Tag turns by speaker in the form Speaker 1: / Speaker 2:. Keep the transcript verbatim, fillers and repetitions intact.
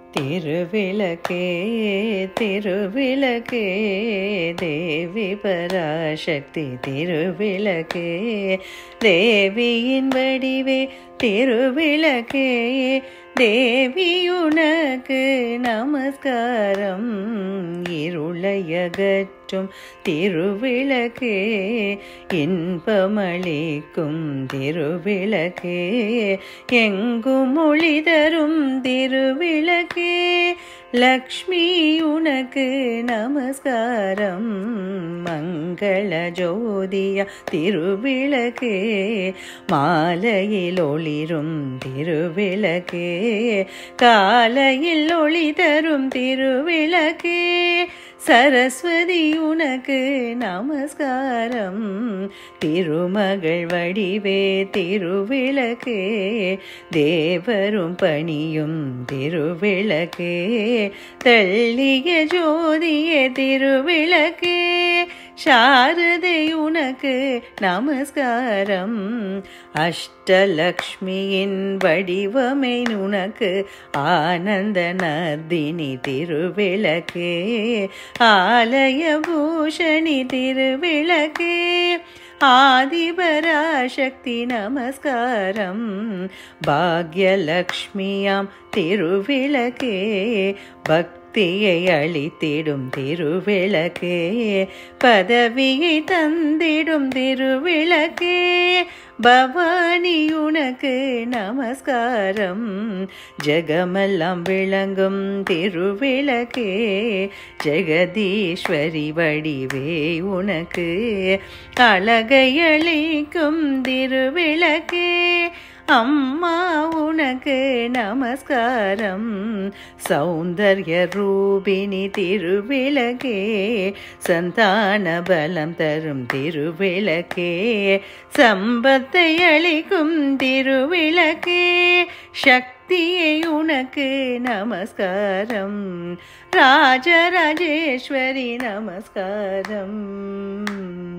Speaker 1: திருவிளக்கே திருவிளக்கே தேவி பராசக்தி திருவிளக்கே தேவியின் வடிவே திருவிளக்கே தேவி உனக்கு நமஸ்காரம் இருளையகற்றும் திருவிளக்கே இன்பமளிக்கும் திருவிளக்கே எங்கும் ஒளி தரும் திருவிளக்கே லக்ஷ்மி உனக்கு நமஸ்காரம் மங்கள ஜோதியா திருவிளக்கே மாலையில் ஒளிரும் திருவிளக்கே காலையில் ஒளி தரும் திருவிளக்கே சரஸ்வதி உனக்கு நமஸ்காரம் திருமகள் வடிவே திருவிளக்கே தேவரும் பணியும் திருவிளக்கே தெள்ளிய ஜோதியே திருவிளக்கே சாரதை உனக்கு நமஸ்காரம் அஷ்டலக்ஷ்மியின் வடிவமே உனக்கு ஆனந்த நர்தினி திருவிளக்கே ஆலய பூஷணி திருவிளக்கே ஆதிபராசக்தி நமஸ்காரம் பாக்யலக்ஷ்மியாம் திருவிளக்கே பக்தியை அளித்திடும் திருவிளக்கே பதவியை தந்திடும் திருவிளக்கே பவானி உனக்கு நமஸ்காரம் ஜெகமெல்லாம் விளங்கும் திருவிளக்கே ஜெகதீஸ்வரி வடிவே உனக்கு அழகை அளிக்கும் திருவிளக்கே அம்மா உனக்கு நமஸ்காரம் சௌந்தர்ய ரூபிணி திருவிளக்கே சந்தான பலம் தரும் திருவிளக்கே சம்பத்தை அளிக்கும் திருவிளக்கே சக்தியை உனக்கு நமஸ்காரம் ராஜராஜேஸ்வரி நமஸ்காரம்.